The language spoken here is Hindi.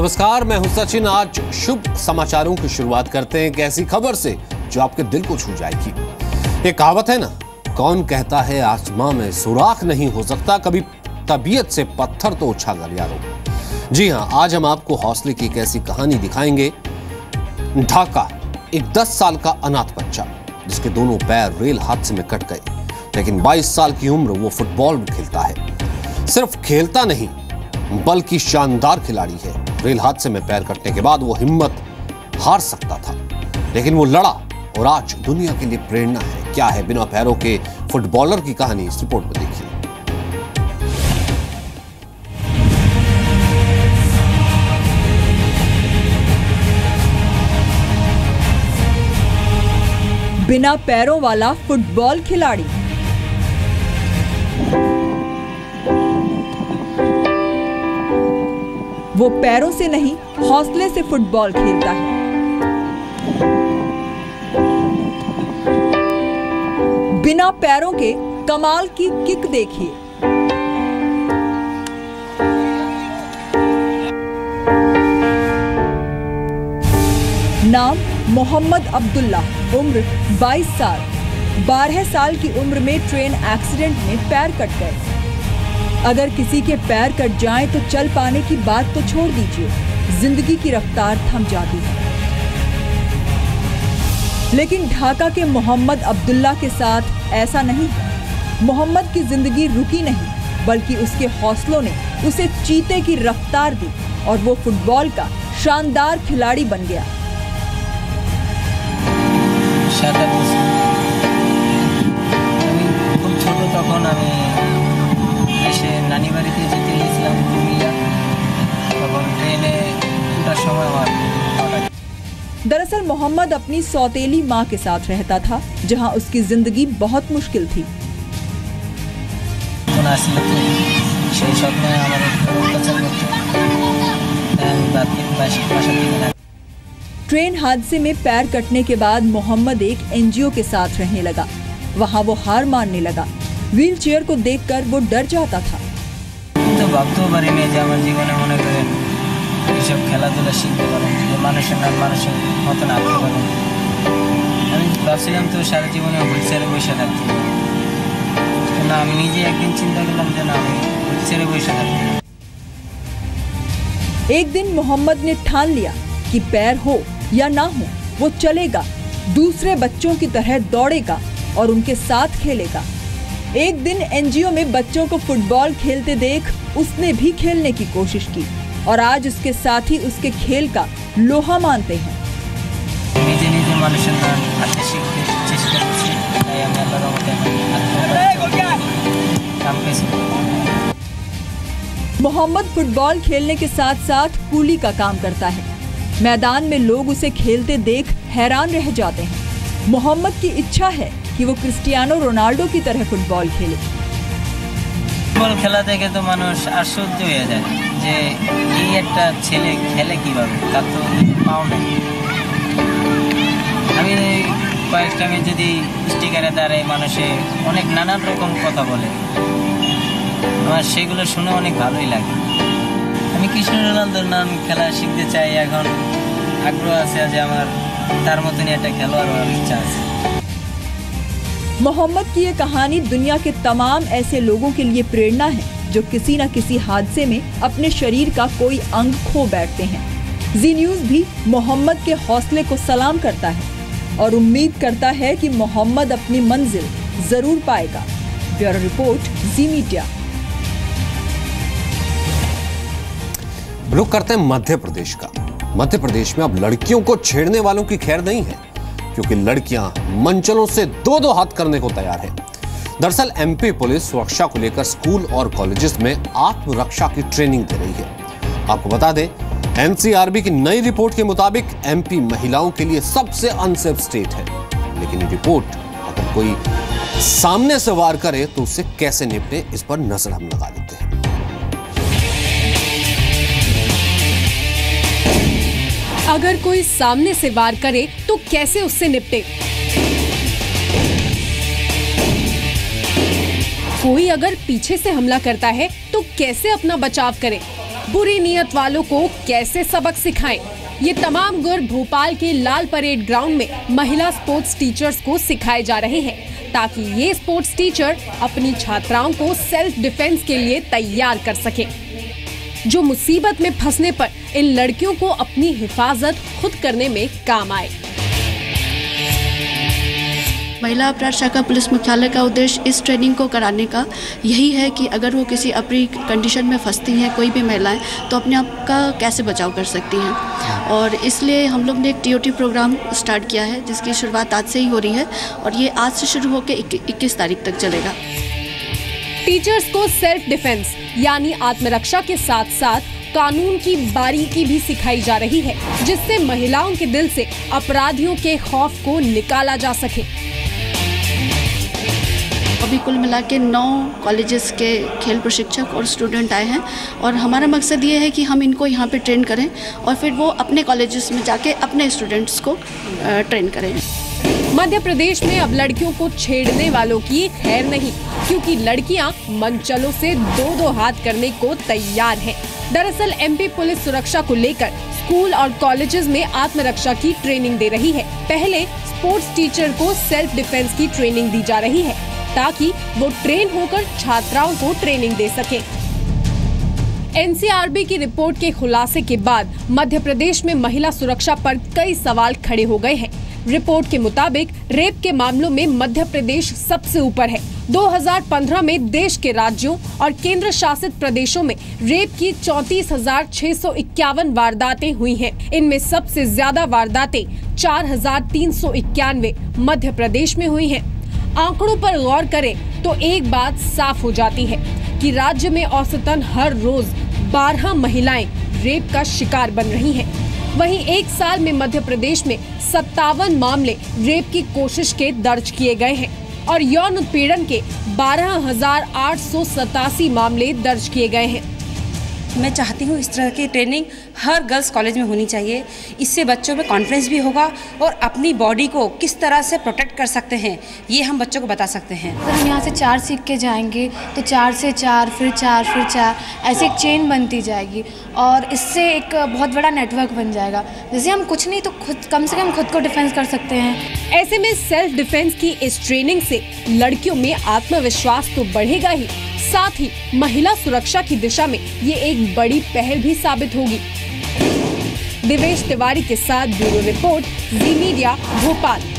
नमस्कार, मैं हूं सचिन। आज शुभ समाचारों की शुरुआत करते हैं एक ऐसी खबर से जो आपके दिल को छू जाएगी। एक कहावत है ना, कौन कहता है आसमां में सुराख नहीं हो सकता, कभी तबीयत से पत्थर तो उछाल यारो। जी हां, आज हम आपको हौसले की एक ऐसी कहानी दिखाएंगे। ढाका, एक 10 साल का अनाथ बच्चा जिसके दोनों पैर रेल हादसे में कट गए, लेकिन 22 साल की उम्र वो फुटबॉल भी खेलता है। सिर्फ खेलता नहीं बल्कि शानदार खिलाड़ी है। रेल हादसे में पैर कटने के बाद वो हिम्मत हार सकता था, लेकिन वो लड़ा और आज दुनिया के लिए प्रेरणा है। क्या है बिना पैरों के फुटबॉलर की कहानी, इस रिपोर्ट में देखिए। बिना पैरों वाला फुटबॉल खिलाड़ी। वो पैरों से नहीं, हौसले से फुटबॉल खेलता है। बिना पैरों के कमाल की किक देखिए। नाम मोहम्मद अब्दुल्ला, उम्र 22 साल। 12 साल की उम्र में ट्रेन एक्सीडेंट में पैर कट गए। अगर किसी के पैर कट जाएं तो चल पाने की बात तो छोड़ दीजिए, जिंदगी की रफ्तार थम जाती है। लेकिन ढाका के मोहम्मद अब्दुल्ला के साथ ऐसा नहीं है। मोहम्मद की जिंदगी रुकी नहीं, बल्कि उसके हौसलों ने उसे चीते की रफ्तार दी और वो फुटबॉल का शानदार खिलाड़ी बन गया। दरअसल मोहम्मद अपनी सौतेली माँ के साथ रहता था, जहाँ उसकी जिंदगी बहुत मुश्किल थी। ट्रेन हादसे में पैर कटने के बाद मोहम्मद एक एनजीओ के साथ रहने लगा। वहाँ वो हार मानने लगा। व्हील चेयर को देखकर वो डर जाता था। খেলাধুলা শিখতে পারেন, যে মানুষের নাম মানুষের মতন আঁকতে পারেন। আমি ভাবছিলাম তো সারা জীবনে হুইল চেয়ারে বসে থাকতে, না আমি নিজে একদিন চিন্তা করলাম যে না আমি হুইল চেয়ারে বসে থাকতে। एक दिन मोहम्मद ने ठान लिया कि पैर हो या ना हो वो चलेगा, दूसरे बच्चों की तरह दौड़ेगा और उनके साथ खेलेगा। एक दिन एनजीओ में बच्चों को फुटबॉल खेलते देख उसने भी खेलने की कोशिश की और आज उसके साथी उसके खेल का लोहा मानते हैं। मोहम्मद फुटबॉल खेलने के साथ साथ कूली का काम करता है। मैदान में लोग उसे खेलते देख हैरान रह जाते हैं। मोहम्मद की इच्छा है कि वो क्रिस्टियानो रोनाल्डो की तरह फुटबॉल खेले। फुटबॉल खेला देखे तो मानुष आश्चर्य हो जाए যে এই একটা ছেলে খেলে কিভাবে, তার তো পাও নাই। আমি কয়েকটা আমি যদি স্টিকারে দাঁড়াই, মানুষে অনেক নানান রকম কথা বলে, আমার সেগুলো শুনে অনেক ভালোই লাগে। আমি ক্রিস্টিয়ানো রোনালদোর নাম খেলা শিখতে চাই, এখন আগ্রহ আছে যে আমার তার মতনই একটা খেলোয়াড় হওয়ার ইচ্ছা আছে। मोहम्मद की ये कहानी दुनिया के तमाम ऐसे लोगों के लिए प्रेरणा है जो किसी न किसी हादसे में अपने शरीर का कोई अंग खो बैठते हैं। जी न्यूज़ भी मोहम्मद के हौसले को सलाम करता है और उम्मीद करता है कि मोहम्मद अपनी मंजिल जरूर पाएगा। Bureau report, Zee media. रुक करते हैं मध्य प्रदेश का। मध्य प्रदेश में अब लड़कियों को छेड़ने वालों की खैर नहीं है, क्योंकि लड़कियां मंचलों से दो हाथ करने को तैयार है। दरअसल एमपी पुलिस सुरक्षा को लेकर स्कूल और कॉलेजेस में आत्मरक्षा की ट्रेनिंग दे रही है। आपको बता दें, एनसीआरबी की नई रिपोर्ट के मुताबिक एमपी महिलाओं के लिए सबसे अनसेफ स्टेट है। लेकिन ये रिपोर्ट अगर कोई सामने से वार करे तो उससे कैसे निपटे, इस पर नजर हम लगा लेते हैं। अगर कोई सामने से वार करे तो कैसे उससे निपटे। कोई अगर पीछे से हमला करता है तो कैसे अपना बचाव करें। बुरी नीयत वालों को कैसे सबक सिखाएं। ये तमाम गुर भोपाल के लाल परेड ग्राउंड में महिला स्पोर्ट्स टीचर्स को सिखाए जा रहे हैं, ताकि ये स्पोर्ट्स टीचर अपनी छात्राओं को सेल्फ डिफेंस के लिए तैयार कर सके, जो मुसीबत में फंसने पर इन लड़कियों को अपनी हिफाजत खुद करने में काम आए। महिला अपराध शाखा पुलिस मुख्यालय का उद्देश्य इस ट्रेनिंग को कराने का यही है कि अगर वो किसी अप्रिय कंडीशन में फंसती हैं, कोई भी महिलाएं, तो अपने आप का कैसे बचाव कर सकती हैं। और इसलिए हम लोग ने एक TOT प्रोग्राम स्टार्ट किया है, जिसकी शुरुआत आज से ही हो रही है और ये आज से शुरू होकर 21 तारीख तक चलेगा। टीचर्स को सेल्फ डिफेंस यानी आत्मरक्षा के साथ साथ कानून की बारीकी भी सिखाई जा रही है, जिससे महिलाओं के दिल से अपराधियों के खौफ को निकाला जा सके। अभी कुल मिला के 9 कॉलेजेस के खेल प्रशिक्षक और स्टूडेंट आए हैं और हमारा मकसद ये है कि हम इनको यहाँ पे ट्रेन करें और फिर वो अपने कॉलेजेस में जाके अपने स्टूडेंट्स को ट्रेन करें। मध्य प्रदेश में अब लड़कियों को छेड़ने वालों की खैर नहीं, क्योंकि लड़कियां मनचलों से 2-2 हाथ करने को तैयार हैं। दरअसल MP पुलिस सुरक्षा को लेकर स्कूल और कॉलेजेस में आत्मरक्षा की ट्रेनिंग दे रही है। पहले स्पोर्ट्स टीचर को सेल्फ डिफेंस की ट्रेनिंग दी जा रही है, ताकि वो ट्रेन होकर छात्राओं को ट्रेनिंग दे सके। NCRB की रिपोर्ट के खुलासे के बाद मध्य प्रदेश में महिला सुरक्षा पर कई सवाल खड़े हो गए हैं। रिपोर्ट के मुताबिक रेप के मामलों में मध्य प्रदेश सबसे ऊपर है। 2015 में देश के राज्यों और केंद्र शासित प्रदेशों में रेप की 34,651 वारदातें हुई हैं। इनमें सबसे ज्यादा वारदातें 4,391 मध्य प्रदेश में हुई हैं। आंकड़ों पर गौर करें तो एक बात साफ हो जाती है कि राज्य में औसतन हर रोज 12 महिलाएं रेप का शिकार बन रही हैं। वहीं एक साल में मध्य प्रदेश में 57 मामले रेप की कोशिश के दर्ज किए गए हैं और यौन उत्पीड़न के 12,887 मामले दर्ज किए गए हैं। मैं चाहती हूँ इस तरह की ट्रेनिंग हर गर्ल्स कॉलेज में होनी चाहिए। इससे बच्चों में कॉन्फिडेंस भी होगा और अपनी बॉडी को किस तरह से प्रोटेक्ट कर सकते हैं ये हम बच्चों को बता सकते हैं। अगर हम यहाँ से 4 सीख के जाएंगे तो 4 से 4 फिर 4 फिर 4 ऐसे एक चेन बनती जाएगी और इससे एक बहुत बड़ा नेटवर्क बन जाएगा। जैसे हम कुछ नहीं तो खुद कम से कम खुद को डिफेंस कर सकते हैं। ऐसे में सेल्फ डिफेंस की इस ट्रेनिंग से लड़कियों में आत्मविश्वास तो बढ़ेगा ही, साथ ही महिला सुरक्षा की दिशा में ये एक बड़ी पहल भी साबित होगी। दिवेश तिवारी के साथ bureau report, Zee media, Bhopal.